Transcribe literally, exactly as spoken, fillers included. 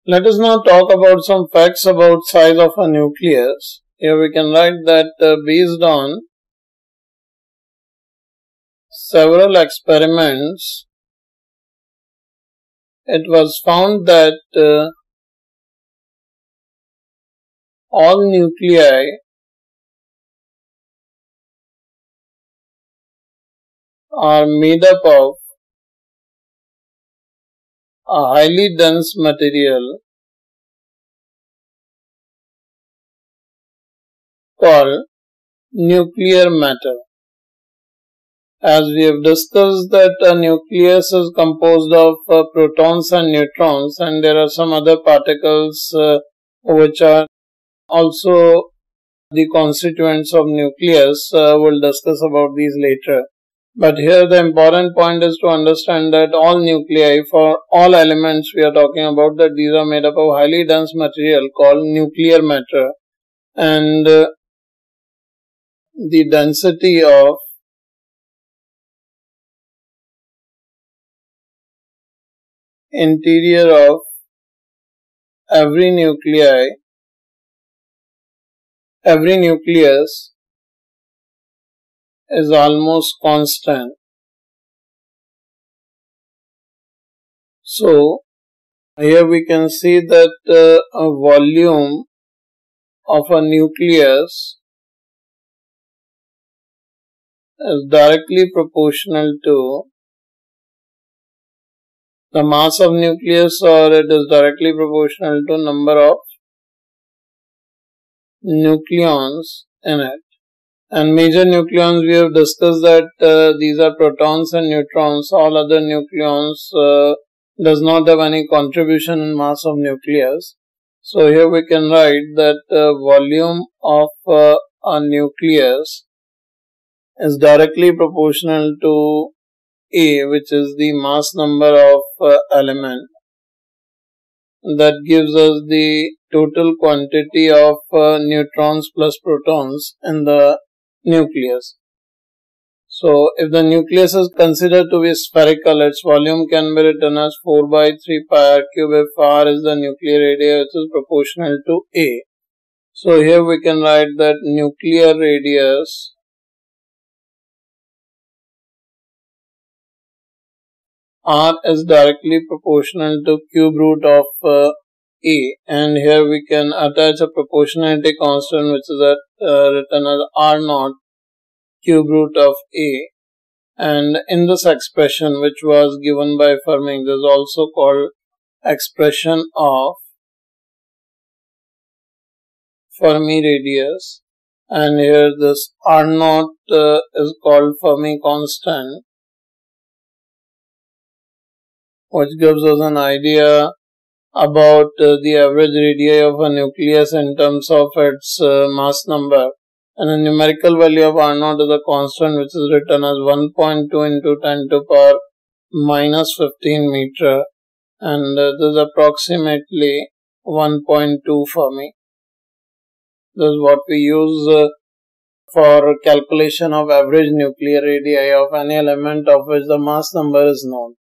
Let us now talk about some facts about size of a nucleus. Here we can write that uh, based on several experiments, it was found that uh, all nuclei are made up of a highly dense material called nuclear matter. As we have discussed that a nucleus is composed of uh, protons and neutrons, and there are some other particles uh, which are also the constituents of nucleus. Uh, we'll discuss about these later. But here the important point is to understand that all nuclei, for all elements we are talking about, that these are made up of highly dense material called nuclear matter, and uh, the density of interior of every nuclei, every nucleus is almost constant. So, here we can see that uh, a volume of a nucleus is directly proportional to the mass of nucleus, or it is directly proportional to number of nucleons in it. And major nucleons, we have discussed that uh, these are protons and neutrons. All other nucleons uh, does not have any contribution in mass of nucleus. So here we can write that uh, volume of uh, a nucleus is directly proportional to A, which is the mass number of uh, element. That gives us the total quantity of uh, neutrons plus protons in the nucleus. So, if the nucleus is considered to be spherical, its volume can be written as four by three pi r cube if r is the nuclear radius, which is proportional to A. So, here we can write that nuclear radius r is directly proportional to cube root of uh, A, and here we can attach a proportionality constant which is at, uh, written as r naught cube root of A, and in this expression which was given by Fermi, this is also called expression of Fermi radius, and here this r naught uh, is called Fermi constant, which gives us an idea about uh, the average radii of a nucleus in terms of its uh, mass number. And the numerical value of r naught is a constant which is written as one point two into ten to the power minus fifteen meter, and uh, this is approximately one point two Fermi. This is what we use uh, for calculation of average nuclear radii of any element of which the mass number is known.